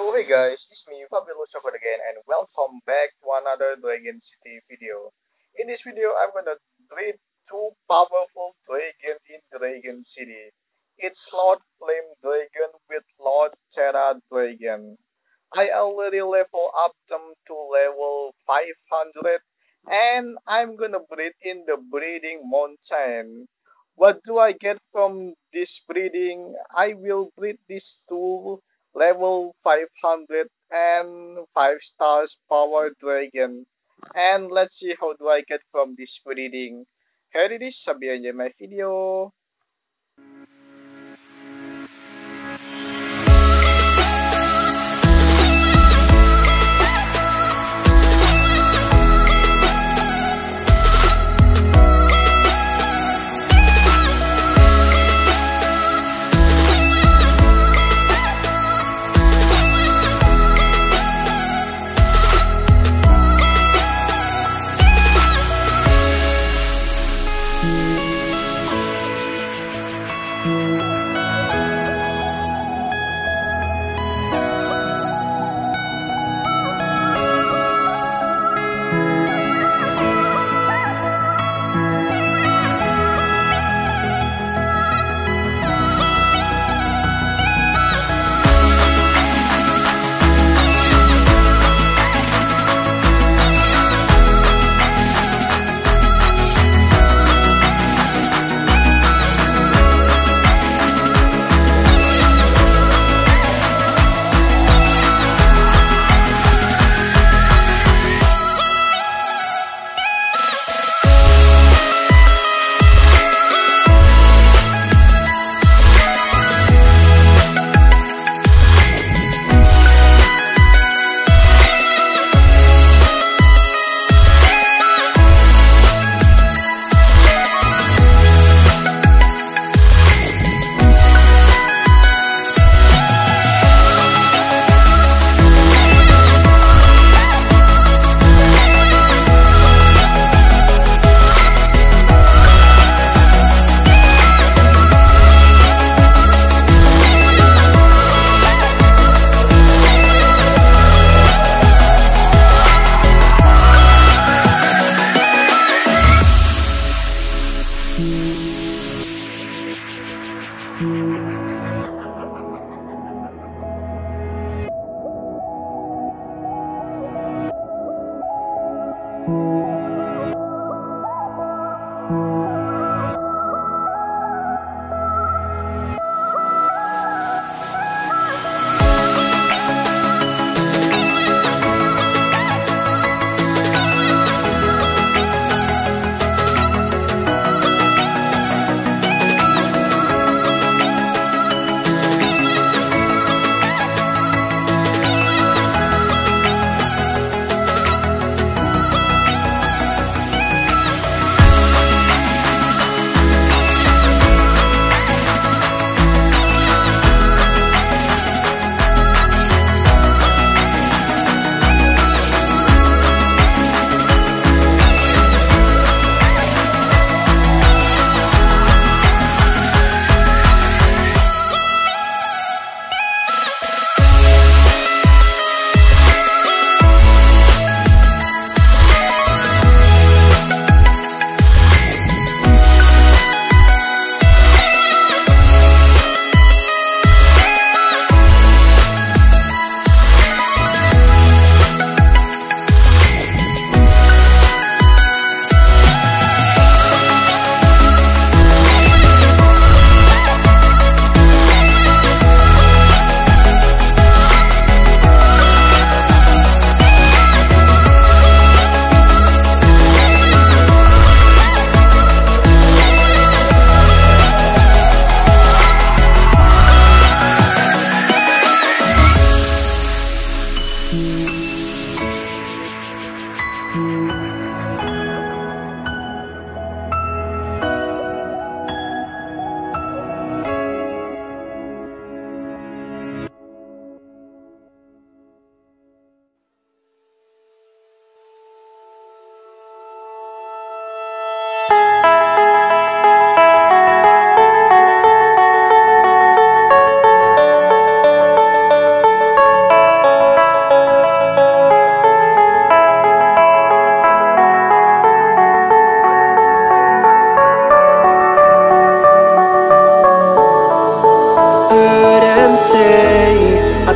So hey guys, it's me Fabio Chokot again and welcome back to another Dragon City video. In this video I'm gonna breed two powerful dragons in Dragon City. It's Lord Flame Dragon with Lord Terra Dragon. I already level up them to level 500 and I'm gonna breed in the breeding mountain. What do I get from this breeding? I will breed these two level 500 and 5 stars power dragon. And let's see how do I get from this breeding. Here it is, sabi enjoy my video.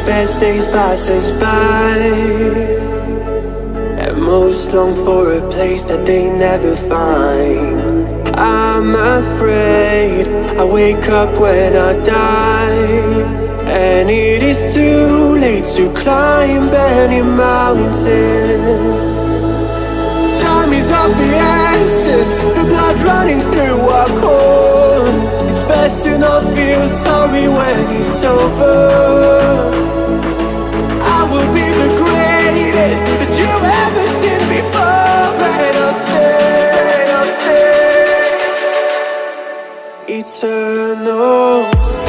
best days pass us by, and most long for a place that they never find. I'm afraid I wake up when I die, and it is too late to climb any mountain. Time is of the essence, the blood running through our core. It's best to not feel sorry when it's over. I will be the greatest that you've ever seen before, and I'll stay eternal.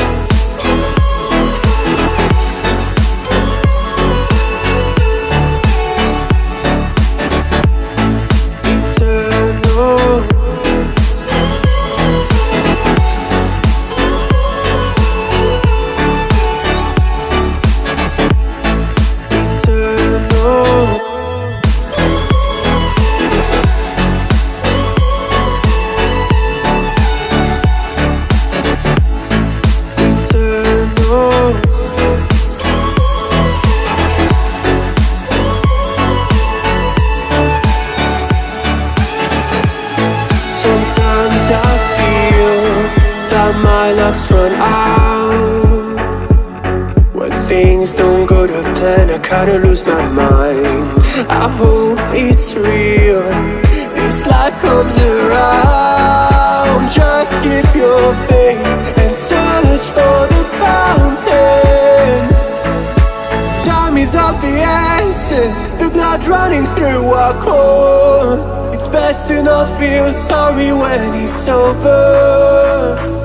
My luck's run out. When things don't go to plan, I kinda lose my mind. I hope it's real, this life comes around. Just keep your faith and search for the fountain. Time is of the essence, the blood running through our core. It's best to not feel sorry when it's over.